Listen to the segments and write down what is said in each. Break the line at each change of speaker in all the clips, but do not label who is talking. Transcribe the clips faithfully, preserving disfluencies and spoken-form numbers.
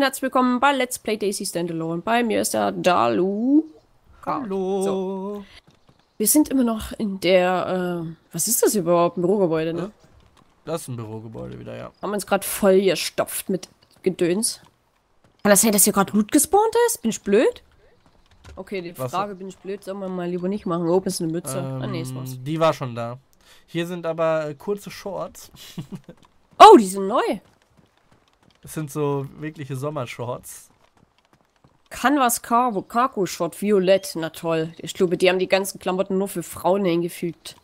herzlich willkommen bei Let's Play Daisy Standalone. Bei mir ist der Dalu.
Hallo.
So. Wir sind immer noch in der, äh, was ist das überhaupt? Ein Bürogebäude, ne?
Das ist ein Bürogebäude wieder, ja.
Haben uns gerade voll gestopft mit Gedöns. Kann das sein, dass hier gerade Loot gespawnt ist? Bin ich blöd? Okay, die
Was?
Frage, bin ich blöd, sollen wir mal lieber nicht machen. Oben ist eine Mütze.
Ähm,
ah, nee, ist was.
Die war schon da. Hier sind aber äh, kurze Shorts.
Oh, die sind neu.
Das sind so wirkliche Sommershorts.
Canvas Cargo, Cargo Short, Violett. Na toll. Ich glaube, die haben die ganzen Klamotten nur für Frauen hingefügt.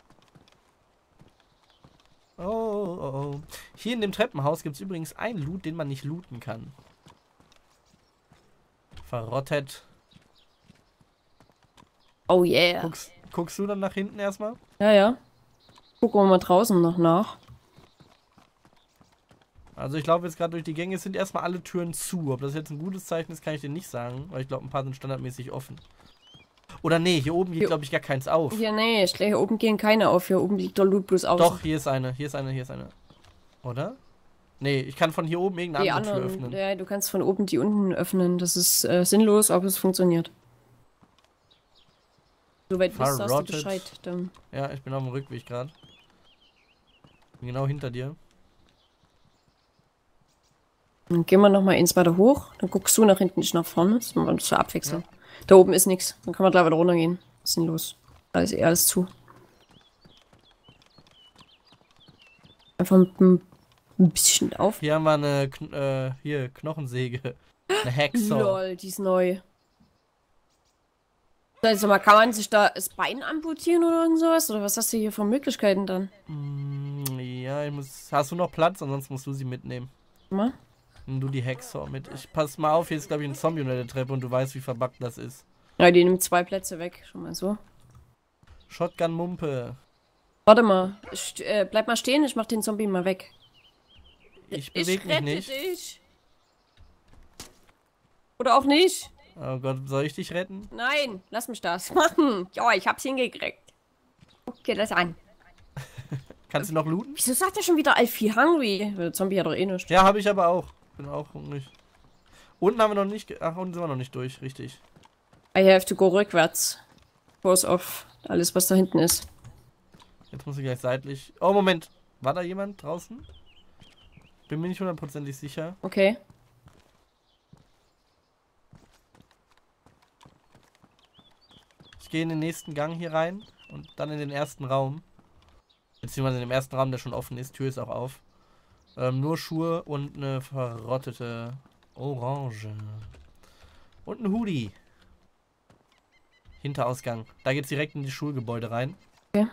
Oh, oh, oh. Hier in dem Treppenhaus gibt es übrigens einen Loot, den man nicht looten kann. Verrottet.
Oh yeah.
Guckst, guckst du dann nach hinten erstmal?
Ja, ja. Gucken wir mal draußen noch nach.
Also ich laufe jetzt gerade durch die Gänge, es sind erstmal alle Türen zu. Ob das jetzt ein gutes Zeichen ist, kann ich dir nicht sagen, weil ich glaube, ein paar sind standardmäßig offen. Oder nee, hier oben geht, glaube ich, gar keins auf.
Hier, nee, ich, hier oben gehen keine auf. Hier oben liegt der Loot bloß aus.
Doch, hier ist eine, hier ist eine, hier ist eine. Oder? Nee, ich kann von hier oben irgendeine
die
andere
anderen,
Tür öffnen.
Ja, du kannst von oben die unten öffnen. Das ist äh, sinnlos, aber es funktioniert. Soweit wisst du, hast du Bescheid. Dann.
Ja, ich bin auf dem Rückweg gerade. Bin genau hinter dir.
Dann gehen wir noch mal eins weiter hoch. Dann guckst du nach hinten, nicht nach vorne. Das muss man so abwechseln. Ja. Da oben ist nichts. Dann kann man gleich wieder runtergehen. Sinnlos. Da ist eh alles zu. Einfach ein, ein bisschen auf.
Hier haben wir eine Kn äh, hier, Knochensäge. Eine Hacksaw.
Lol, die ist neu. Also mal, kann man sich da das Bein amputieren oder irgend sowas? Oder was hast du hier für Möglichkeiten dann?
Mm, ja, ich muss. Hast du noch Platz? Ansonsten musst du sie mitnehmen.
Mal?
Nimm du die Hacksaw mit. Ich pass mal auf, hier ist glaube ich ein Zombie unter der Treppe und du weißt, wie verbuggt das ist.
Ja, die nimmt zwei Plätze weg. Schon mal so.
Shotgun-Mumpe.
Warte mal. Ich, äh, bleib mal stehen, ich mach den Zombie mal weg.
Ich bewege mich nicht.
Dich. Oder auch nicht.
Oh Gott, soll ich dich retten?
Nein, lass mich das machen. Ja, ich hab's hingekriegt. Guck dir das an.
Kannst du noch looten?
Wieso sagt er schon wieder I feel hungry? Der Zombie hat doch eh nichts.
Ja, habe ich aber auch. Bin auch hungrig. Unten haben wir noch nicht... Ach, unten sind wir noch nicht durch, richtig.
I have to go rückwärts. Force off. Alles, was da hinten ist.
Jetzt muss ich gleich seitlich... Oh, Moment. War da jemand draußen? Bin mir nicht hundertprozentig sicher.
Okay.
Ich gehe in den nächsten Gang hier rein und dann in den ersten Raum. Beziehungsweise in dem ersten Raum, der schon offen ist. Tür ist auch auf. Ähm, nur Schuhe und eine verrottete Orange. Und ein Hoodie. Hinterausgang. Da geht's direkt in die Schulgebäude rein.
Okay.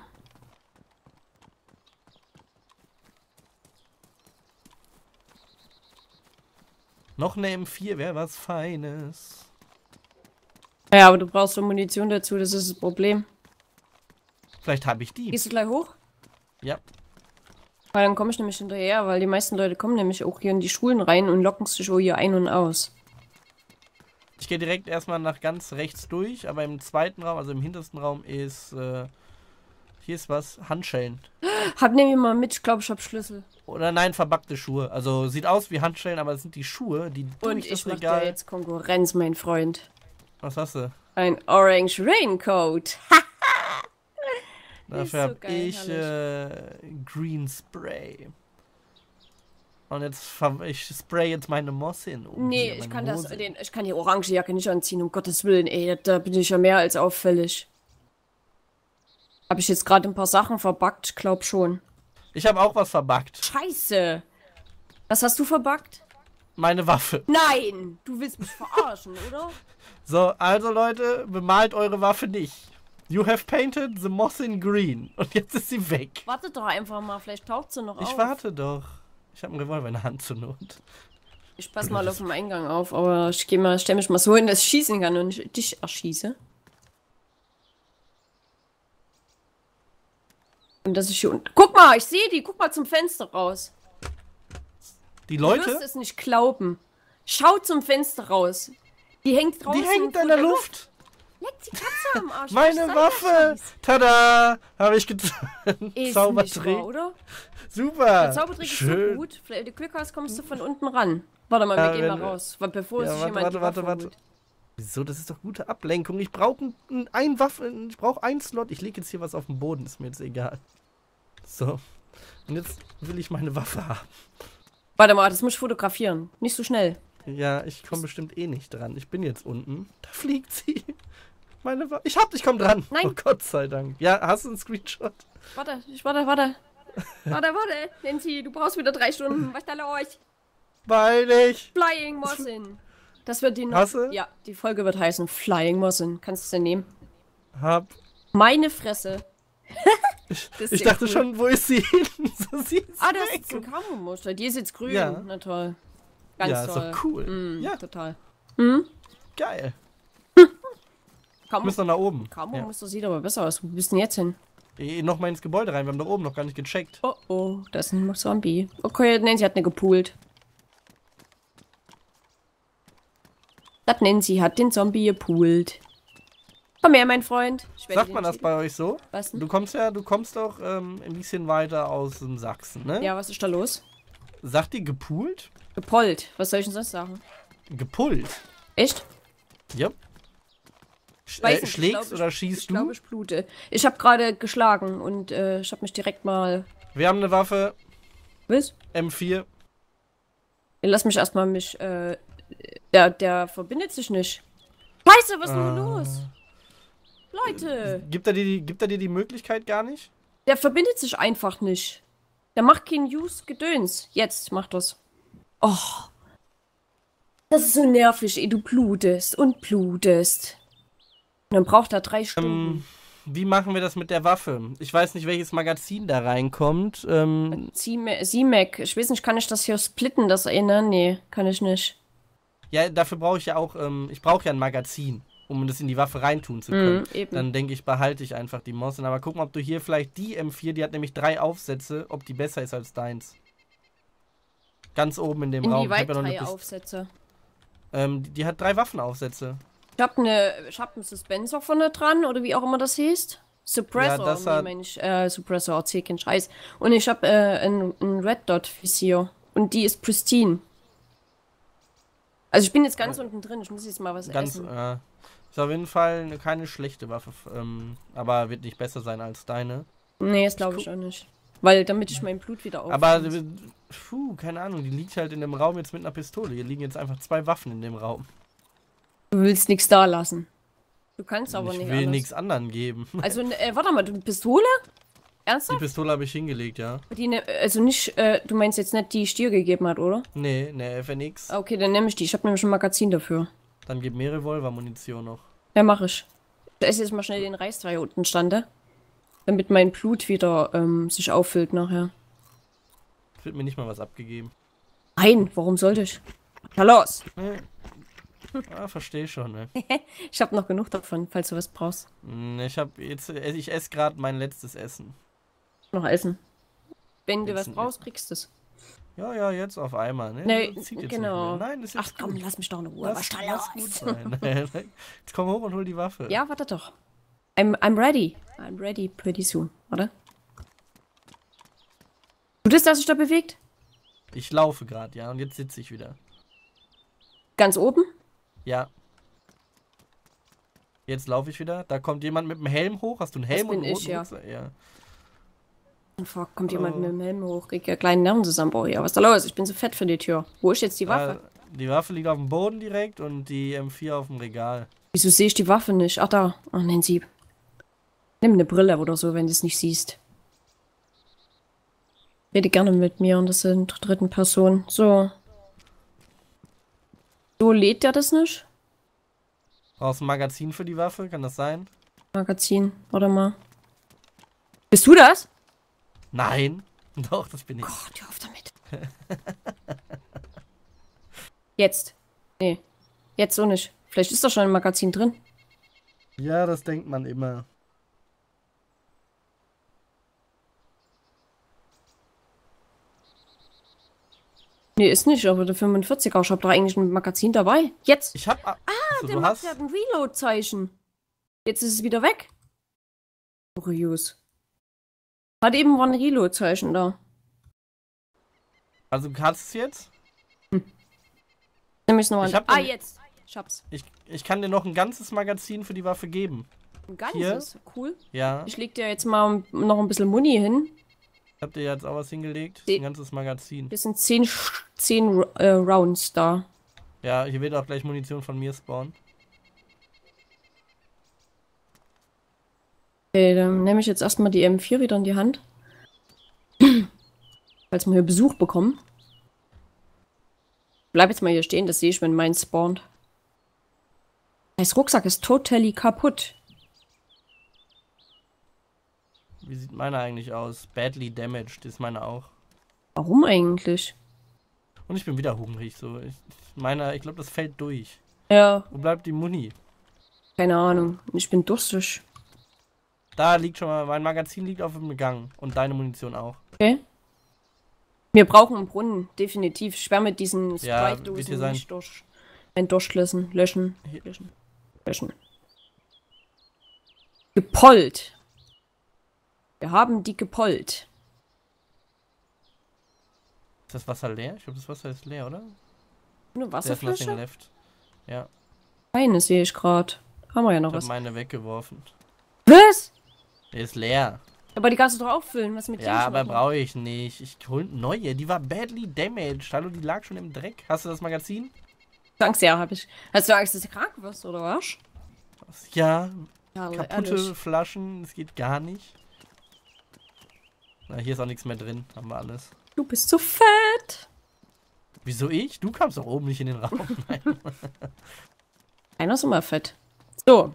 Noch eine M vier wäre was Feines.
Ja, aber du brauchst so Munition dazu, das ist das Problem.
Vielleicht habe ich die.
Gehst du gleich hoch?
Ja.
Weil dann komme ich nämlich hinterher, weil die meisten Leute kommen nämlich auch hier in die Schulen rein und locken sich auch hier ein und aus.
Ich gehe direkt erstmal nach ganz rechts durch, aber im zweiten Raum, also im hintersten Raum ist, äh, hier ist was, Handschellen.
Hab nämlich mal mit, ich glaube, ich hab Schlüssel.
Oder nein, verbackte Schuhe. Also sieht aus wie Handschellen, aber es sind die Schuhe, die
Und
durch
ich
das
mach
Regal...
dir jetzt Konkurrenz, mein Freund.
Was hast du?
Ein Orange Raincoat.
Dafür
so
habe
geil,
ich äh, Green Spray. Und jetzt ich spray jetzt meine Moss hin. Um
Nee,
hier,
ich
meine
kann das,
Hose.
den, ich kann die orange Jacke nicht anziehen, um Gottes Willen, ey, da bin ich ja mehr als auffällig. Habe ich jetzt gerade ein paar Sachen verbuggt? Ich glaub schon.
Ich habe auch was verbuggt.
Scheiße. Was hast du verbuggt?
Meine Waffe.
Nein, du willst mich verarschen, oder?
So, also Leute, bemalt eure Waffe nicht. You have painted the moss in green. Und jetzt ist sie weg.
Warte doch einfach mal, vielleicht taucht sie noch auf.
Ich warte doch. Ich habe einen Revolver in der Hand zur Not.
Ich pass mal auf dem Eingang auf, aber ich geh mal, stell mich mal so hin, dass ich schießen kann und ich dich erschieße. Und dass ich hier unten... Guck mal, ich sehe die. Guck mal zum Fenster raus.
Die
Du
Leute?
wirst es nicht glauben. Schau zum Fenster raus. Die hängt draußen.
Die hängt in der Luft.
Leckt die Katze am Arsch.
Meine Waffe. Tada. Habe ich getan.
Ist
Zaubertrick.
nicht wahr, oder?
Super.
Der Zaubertrick ist so
Schön.
gut. Vielleicht, wenn du Glück hast, kommst du von unten ran. Warte mal, wir
Ja,
gehen
wenn
mal
wir-
raus. Weil bevor
Ja,
sich
warte,
jemand
warte,
die
warte,
Waffe
warte.
holt.
Wieso? Das ist doch gute Ablenkung. Ich brauche ein, ein Waffe. Ich brauche einen Slot. Ich lege jetzt hier was auf den Boden. Ist mir jetzt egal. So. Und jetzt will ich meine Waffe haben.
Warte mal, das muss ich fotografieren. Nicht so schnell.
Ja, ich komme bestimmt eh nicht dran. Ich bin jetzt unten. Da fliegt sie. Meine Waffe. Ich hab, ich komm dran.
Nein.
Oh Gott sei Dank. Ja, hast du einen Screenshot?
Warte, ich warte, warte. Warte, warte. Nancy, du brauchst wieder drei Stunden. Was ist da los?
Weil ich.
Flying Mossin. Das wird die noch.
Hast du?
Ja, die Folge wird heißen Flying Mossin. Kannst du es denn nehmen?
Hab.
Meine Fresse.
Ich,
Das ist
ich
sehr
dachte
cool.
schon, wo ist sie hin? So, sie ist
Ah, das
weg.
ist ein Kamo-Muster. Die ist jetzt grün.
Ja.
Na toll. Ganz
Ja, ist
toll.
doch cool.
Mm,
Ja.
total. Mhm.
Geil.
Kamo,
Wir müssen noch nach oben.
Kamo
Ja.
Muster sieht aber besser aus. Wo bist du denn jetzt hin?
Eh, noch mal ins Gebäude rein. Wir haben da oben noch gar nicht gecheckt.
Oh oh, das ist ein Zombie. Okay, Nancy hat eine gepoolt. Das Nancy hat den Zombie gepoolt. Komm her, mein Freund. Ich werde
Sagt man
den
das bei euch so?
Was denn?
Du kommst ja, du kommst doch ähm, ein bisschen weiter aus dem Sachsen, ne?
Ja, was ist da los?
Sagt ihr gepoolt?
Gepollt. Was soll ich denn sonst sagen?
Gepullt.
Echt?
Ja. Sch
Ich weiß
äh,
nicht, ich
schlägst
glaub, ich-
oder schießt
Ich
du?
glaube, ich blute. Ich habe gerade geschlagen und äh, ich habe mich direkt mal...
Wir haben eine Waffe,
Was?
M vier.
Lass mich erstmal mich... Äh, der, der verbindet sich nicht. Scheiße, was ist denn
Ah.
los? Leute,
Gibt er, dir die, gibt er dir die Möglichkeit gar nicht?
der verbindet sich einfach nicht. Der macht keinen Use-Gedöns. Jetzt macht das. Oh. Das ist so nervig, ey. Du blutest und blutest. Und dann braucht er drei Stunden.
Ähm, wie machen wir das mit der Waffe? Ich weiß nicht, welches Magazin da reinkommt. Ähm,
C-Mac. Ich weiß nicht, kann ich das hier splitten, das eine? Nee, kann ich nicht.
ja, dafür brauche ich ja auch, ähm, ich brauche ja ein Magazin, um das in die Waffe reintun zu können.
Mhm, eben.
Dann denke ich, behalte ich einfach die Mosin. Aber guck mal, ob du hier vielleicht die M vier, die hat nämlich drei Aufsätze, ob die besser ist als deins. Ganz oben in dem Raum. Ich
Inwieweit
hab ja noch
drei
eine Pist-
Aufsätze?
ähm, die, die hat drei Waffenaufsätze.
Ich hab ne, ich hab einen Suspenser vorne dran, oder wie auch immer das hieß. Suppressor,
Ja, das
nee,
hat-
mein ich, äh, Suppressor, erzähl keinen Scheiß. Und ich hab äh, ein, ein Red Dot Visier. Und die ist pristine. Also ich bin jetzt ganz unten drin, ich muss jetzt mal was
Ganz,
essen.
äh, ist auf jeden Fall eine, keine schlechte Waffe, ähm, aber wird nicht besser sein als deine.
Nee, das glaube ich auch nicht. Weil damit ich mein Blut wieder auf.
Aber, äh, puh, keine Ahnung, die liegt halt in dem Raum jetzt mit einer Pistole. Hier liegen jetzt einfach zwei Waffen in dem Raum.
Du willst nichts da lassen. Du kannst aber
ich
nicht
will
anders.
nichts anderen geben.
Also, äh, warte mal, du eine Pistole?
Die
Ernsthaft?
Pistole habe ich hingelegt, ja.
Die ne, also nicht, äh, du meinst jetzt nicht, die ich dir gegeben hat, oder?
Nee, ne, F N X.
Ah, okay, dann nehme ich die. Ich habe nämlich ein Magazin dafür.
Dann gib mir Revolver-Munition noch.
Ja, mach ich. Ich esse jetzt mal schnell den Reis, der hier unten stande. Damit mein Blut wieder ähm, sich auffüllt nachher.
Wird mir nicht mal was abgegeben.
Nein, warum sollte ich? Na los!
Nee. Ah, verstehe schon, ne.
Ich habe noch genug davon, falls du was brauchst.
Hm, Ich hab jetzt, ich esse gerade mein letztes Essen.
Noch essen. Wenn du
Jetzt
was
ein-
brauchst, kriegst du es.
Ja, ja, jetzt auf einmal, ne?
Nee,
Das zieht jetzt
genau.
Nicht mehr. Nein, das ist
Ach
jetzt
komm,
gut.
lass mich doch in Ruhe.
Lass,
Was da
lass gut
los?
sein. Jetzt komm hoch und hol die Waffe.
Ja, warte doch. I'm, I'm ready. I'm ready pretty soon. Warte. Tut es, dass sich da bewegt?
Ich laufe gerade, ja, und jetzt sitze ich wieder.
Ganz oben?
Ja. Jetzt laufe ich wieder. Da kommt jemand mit dem Helm hoch. Hast du einen Helm
bin
und einen
ich,
roten
ja.
Rucksack? Ja.
Und vor kommt jemand
Oh.
mit dem Helm hoch, kriegt ja kleinen Nervenzusammenbruch. Ja, was ist da los? Ich bin so fett für die Tür. Wo ist jetzt die Waffe?
Äh, die Waffe liegt auf dem Boden direkt und die M vier auf dem Regal.
Wieso sehe ich die Waffe nicht? Ach da. Ach, nein, sie. Nimm eine Brille oder so, wenn du es nicht siehst. Rede gerne mit mir und das sind dritten Person. So. So lädt der das nicht?
Brauchst du ein Magazin für die Waffe? Kann das sein?
Magazin. Warte mal. Bist du das?
Nein. Doch, das bin ich.
Gott, hör auf damit. Jetzt. Nee. Jetzt so nicht. Vielleicht ist da schon ein Magazin drin.
Ja, das denkt man immer.
Nee, ist nicht, aber der fünfundvierziger, ich hab da eigentlich ein Magazin dabei. Jetzt!
Ich hab. Ah, also,
Der
du
macht
hast.
ja ein Reload-Zeichen. Jetzt ist es wieder weg. Kurios. Gerade eben war ein Reload-Zeichen da.
Also, du kannst es jetzt?
Nämlich noch
Ich
ein...
hab
Ah,
den-
jetzt. Ich hab's.
Ich, ich kann dir noch ein ganzes Magazin für die Waffe geben.
Ein ganzes. Cool.
Ja,
Ich leg dir jetzt mal noch ein bisschen Muni hin.
ich hab dir jetzt auch was hingelegt.
Die-
Ein ganzes Magazin.
Wir sind zehn, Sch- zehn äh, Rounds da.
Ja, hier wird auch gleich Munition von mir spawnen.
Okay, dann nehme ich jetzt erstmal die M vier wieder in die Hand. Falls wir hier Besuch bekommen. Bleib jetzt mal hier stehen, das sehe ich, wenn mein spawnt. Das Rucksack ist totally kaputt.
Wie sieht meine eigentlich aus? Badly damaged ist meine auch.
Warum eigentlich?
Und ich bin wieder hungrig, so. Ich, meine, ich glaube, das fällt durch.
Ja,
Wo bleibt die Muni?
keine Ahnung. Ich bin durstig.
Da liegt schon mal, mein Magazin liegt auf dem Gang. Und deine Munition auch.
Okay. Wir brauchen einen Brunnen, definitiv. Ich werde mit diesen
Ja, wird
Sprite-Dosen
hier sein.
nicht durch. Ein durchlösen, löschen,
Hier.
löschen, löschen. Gepollt. Wir haben die gepollt.
Ist das Wasser leer? Ich glaube, das Wasser ist leer, oder?
Eine
There's nothing
Wasserflasche?
left. Ja,
Keine sehe ich gerade. Haben wir ja noch
ich habe
was.
meine weggeworfen.
Was?
Der ist leer.
Aber die kannst du doch auffüllen. Was mit
Ja,
dir
aber
machen?
brauche ich nicht. Ich hol neue. Die war badly damaged. Hallo, die lag schon im Dreck. Hast du das Magazin?
Angst, ja, hab ich. Hast du Angst, dass du krank wirst, oder was?
Ja,
Ja, aber
kaputte
ehrlich.
Flaschen. Das geht gar nicht. Na, hier ist auch nichts mehr drin. Haben wir alles.
Du bist so fett.
Wieso ich? Du kamst doch oben nicht in den Raum. Nein.
Einer ist immer fett. So.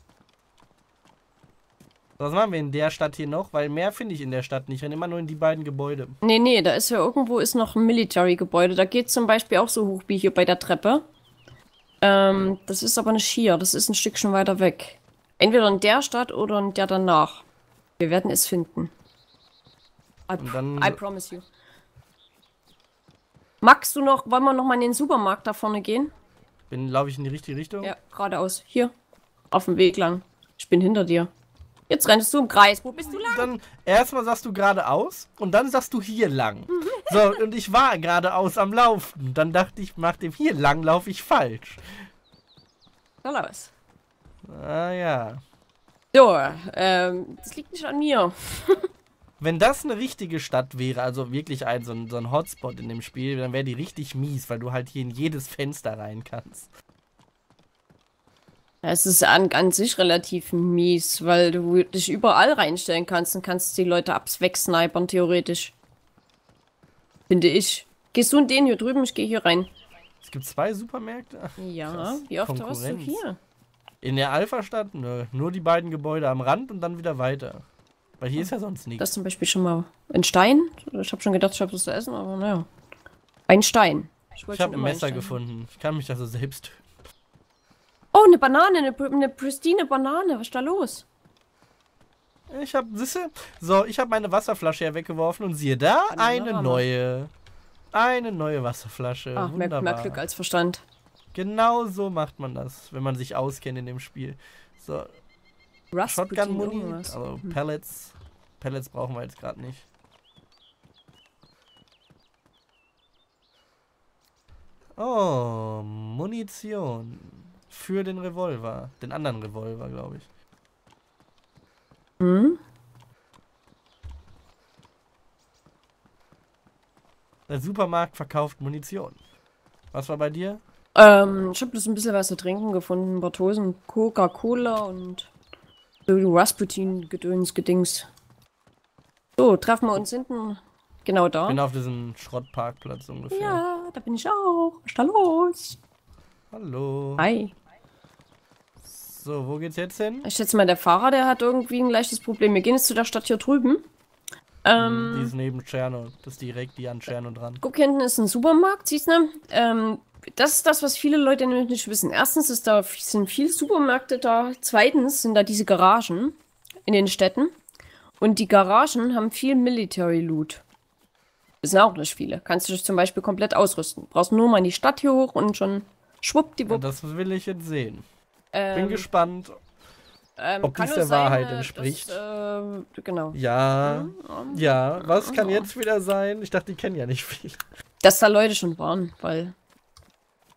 Was machen wir in der Stadt hier noch? Weil mehr finde ich in der Stadt nicht. Ich renne immer nur in die beiden Gebäude.
Nee, nee, da ist ja irgendwo ist noch ein Military-Gebäude. Da geht zum Beispiel auch so hoch wie hier bei der Treppe. Ähm, das ist aber nicht hier. Das ist ein Stückchen weiter weg. Entweder in der Stadt oder in der danach. Wir werden es finden. I,
Und dann-
I promise you. Magst du noch, wollen wir noch mal in den Supermarkt da vorne gehen?
Bin, laufe ich in die richtige Richtung?
Ja, geradeaus. Hier. Auf dem Weg lang. Ich bin hinter dir. Jetzt rennst du im Kreis. Wo bist du lang?
Dann erstmal sagst du geradeaus und dann sagst du hier lang. So, und ich war geradeaus am Laufen. Dann dachte ich, nach dem hier lang laufe ich falsch.
Da los.
Ah ja.
So, ähm, das liegt nicht an mir.
Wenn das eine richtige Stadt wäre, also wirklich ein so, ein so ein Hotspot in dem Spiel, dann wäre die richtig mies, weil du halt hier in jedes Fenster rein kannst.
Es ist an, an sich relativ mies, weil du dich überall reinstellen kannst und kannst die Leute abs wegsnipern, theoretisch. Finde ich. Gehst du in den hier drüben? Ich gehe hier rein.
Es gibt zwei Supermärkte.
Ja,
Krass.
wie oft warst du
Konkurrenz.
hier?
In der Alpha-Stadt, nö, nur die beiden Gebäude am Rand und dann wieder weiter. Weil hier ist ja sonst nichts.
Das ist zum Beispiel schon mal ein Stein. Ich habe schon gedacht, ich habe was zu essen, aber naja. Ein Stein.
Ich
wollte
habe
schon
ein
immer
Messer
Stein.
gefunden. Ich kann mich also selbst töten.
Oh, eine Banane, eine, eine pristine Banane. Was ist da los?
Ich hab, siehste, so, ich habe meine Wasserflasche ja weggeworfen und siehe da,
Banane
eine
haben wir.
neue. Eine neue Wasserflasche.
Ach, mehr,
Wunderbar.
mehr Glück als Verstand.
Genau so macht man das, wenn man sich auskennt in dem Spiel. So, Shotgun-Muni,
irgendwas.
also Pellets. Pellets brauchen wir jetzt gerade nicht. Oh, Munition. Für den Revolver. Den anderen Revolver, glaube ich.
Hm?
Der Supermarkt verkauft Munition. Was war bei dir?
Ähm, ich habe bloß ein bisschen was zu trinken gefunden. Ein paar Dosen Coca-Cola und so Rasputin-Gedöns, Gedings. So, treffen wir uns hinten genau da.
Ich bin auf diesem Schrottparkplatz ungefähr.
Ja, da bin ich auch. Was ist da los?
Hallo.
Hi.
So, wo geht's jetzt hin?
Ich schätze mal, der Fahrer, der hat irgendwie ein leichtes Problem. Wir gehen jetzt zu der Stadt hier drüben. Ähm,
Die ist neben Tscherno. Das ist direkt die an Tscherno dran.
guck, hinten ist ein Supermarkt, siehst du? Ähm, das ist das, was viele Leute nämlich nicht wissen. Erstens ist da, sind viele Supermärkte da. Zweitens sind da diese Garagen in den Städten. Und die Garagen haben viel Military Loot. Das sind auch nicht viele. Kannst du dich zum Beispiel komplett ausrüsten. Brauchst nur mal in die Stadt hier hoch und schon
Ja,
schwuppdiwupp.
das will ich jetzt sehen.
ähm,
Bin gespannt.
ähm,
ob
kann
dies
nur
der Wahrheit
äh,
entspricht.
Das, äh, genau.
Ja. Ja. Was kann jetzt wieder sein? Ich dachte, die kennen ja nicht viel.
Dass da Leute schon waren, weil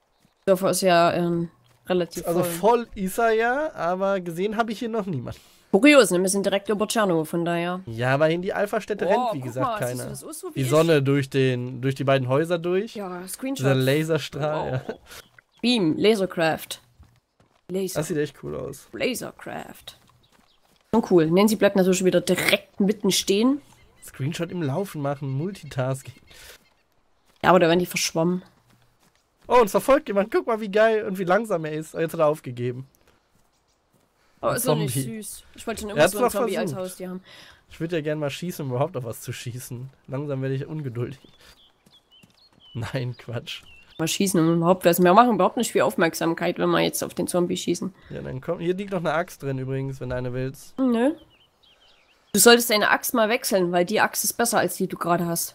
Dörfer ist ja ähm, relativ
Also
voll.
voll ist er ja, aber gesehen habe ich hier noch niemanden.
Kurios, ne? Wir sind direkt über Tschernow, von daher.
Ja, aber in die Alpha-Städte
Oh,
rennt, wie
guck
gesagt,
mal, siehst du,
keiner.
das ist so wie
Die
ich?
Sonne durch, den, durch die beiden Häuser durch.
Ja, Screenshot.
Dieser Laserstrahl.
Oh.
Ja.
Beam, Lasercraft. Laser.
Das sieht echt cool aus.
Lasercraft. Schon cool. Nancy bleibt natürlich wieder direkt mitten stehen.
Screenshot im Laufen machen, Multitasking.
Ja, aber da werden die verschwommen.
Oh, uns verfolgt jemand. Guck mal, wie geil und wie langsam er ist. Oh, jetzt hat er aufgegeben.
Aber
Ein
ist doch nicht
Zombie.
süß. Ich wollte schon
Er
immer
hat's
so ein
noch
Zombie als
versucht.
Haustier haben.
Ich würde ja gerne mal schießen, um überhaupt auf was zu schießen. Langsam werde ich ungeduldig. Nein, Quatsch.
Mal schießen und überhaupt was. Wir machen überhaupt nicht viel Aufmerksamkeit, wenn wir jetzt auf den Zombie schießen.
Ja, dann komm. Hier liegt noch eine Axt drin übrigens, wenn du eine willst.
Nö. Du solltest deine Axt mal wechseln, weil die Axt ist besser als die, die du gerade hast.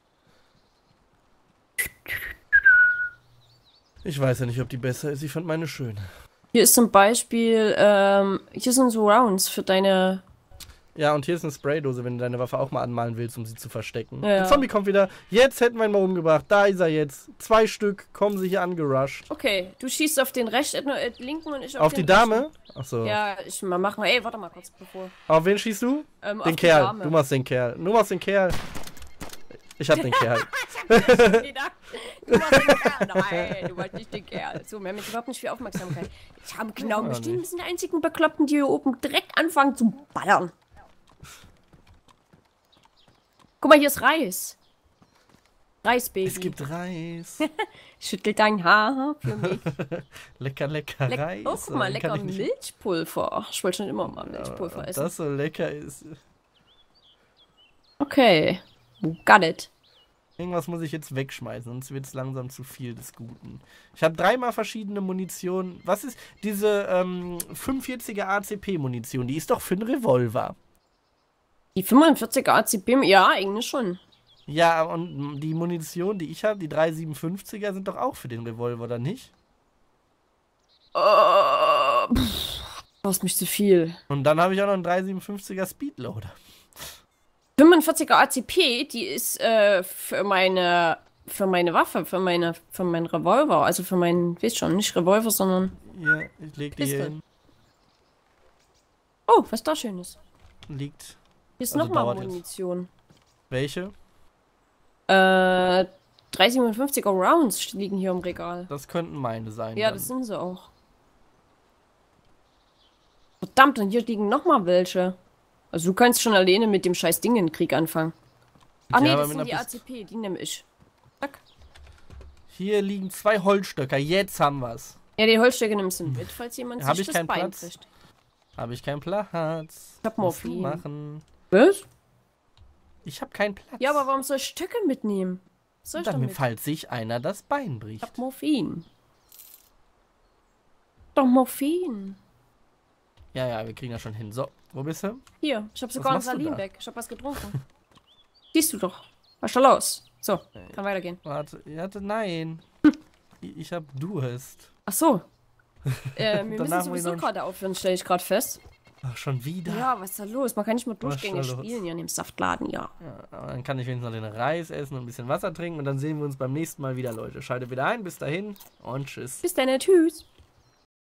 Ich weiß ja nicht, ob die besser ist. Ich fand meine schön.
Hier ist zum Beispiel, ähm, hier sind so Rounds für deine...
Ja, und hier ist eine Spraydose, wenn du deine Waffe auch mal anmalen willst, um sie zu verstecken.
Ja.
Der Zombie kommt wieder. Jetzt hätten wir ihn mal umgebracht. Da ist er jetzt. Zwei Stück kommen sie hier angerusht.
Okay, du schießt auf den rechten, äh, linken und ich auf,
Auf
den
die Dame?
rechten.
Achso.
Ja, ich mal mach mal, ey, warte mal kurz, bevor...
Auf wen schießt du?
Ähm, auf
Den
die
Kerl.
Dame.
Du machst den Kerl. Du machst den Kerl. Ich hab den Kerl.
Du machst den Kerl. Nein, du wolltest nicht den Kerl. So, wir haben jetzt überhaupt nicht viel Aufmerksamkeit. Ich habe genau
Ja,
bestimmt,
nicht.
wir sind die einzigen Bekloppten, die hier oben direkt anfangen zu ballern. Guck mal, hier ist Reis. Reis, Baby.
Es gibt Reis.
Schüttel dein Haar für mich.
Lecker, lecker
Leck
Reis.
oh, guck mal,
Den
lecker
kann ich nicht-
Milchpulver. Ach, ich wollte schon immer mal
Ja,
Milchpulver
ob
essen.
das so lecker ist.
Okay. Got it.
Irgendwas muss ich jetzt wegschmeißen, sonst wird es langsam zu viel des Guten. Ich habe dreimal verschiedene Munition. Was ist diese ähm, fünfundvierziger A C P-Munition? Die ist doch für einen Revolver.
Die fünfundvierziger A C P, ja, eigentlich schon.
Ja, und die Munition, die ich habe, die drei siebenundfünfziger, sind doch auch für den Revolver, oder nicht?
Uh, pff, kostet mich zu viel.
Und dann habe ich auch noch einen drei siebenundfünfziger Speedloader.
fünfundvierziger A C P, die ist äh, für meine für meine Waffe, für meine für meinen Revolver, also für meinen, weiß schon, nicht Revolver, sondern
Hier, ich leg die hier
Pistol.
hin.
oh, was da schön ist.
Liegt.
Hier ist
Also
nochmal
dauert jetzt.
Munition.
Welche?
Äh, drei siebenundfünfziger Rounds liegen hier im Regal.
Das könnten meine sein.
Ja,
dann.
das sind sie auch. Verdammt, und hier liegen nochmal welche. Also du kannst schon alleine mit dem scheiß Ding in den Krieg anfangen. Ach nee,
Ja, aber
das
mit
sind die
einer
A C P, die nehme ich. Zack.
Hier liegen zwei Holzstöcker. Jetzt haben wir's.
Ja, die Holzstöcke nimmst du mit, falls jemand
Hab
sich
ich
das
keinen
Bein
Platz?
bricht.
Habe ich keinen Platz.
Ich hab
Musst du
Morphin.
machen.
Was?
Ich habe keinen Platz.
Ja, aber warum soll ich Stöcke mitnehmen? Was soll ich
Dann,
damit?
falls sich einer das Bein
Ich
bricht.
hab Morphin. Doch Morphin.
Ja, ja, wir kriegen das schon hin. So, wo bist du?
Hier, ich hab sogar ein
machst du
Salin
da?
weg. Ich hab was getrunken. Siehst du doch. Was ist da los? So, kann weitergehen.
Warte, warte, nein. Ich ich hab Durst.
Ach so. Äh, wir
Danach
müssen
muss ich
sowieso
noch-
gerade aufhören, stelle ich gerade fest.
Ach, schon wieder?
Ja, was ist da los? Man kann nicht mal
Was
durchgängig
ist da los?
spielen hier in dem Saftladen, ja.
Ja, aber dann kann ich wenigstens noch den Reis essen und ein bisschen Wasser trinken und dann sehen wir uns beim nächsten Mal wieder, Leute. Schaltet wieder ein, bis dahin und tschüss.
Bis dann, tschüss.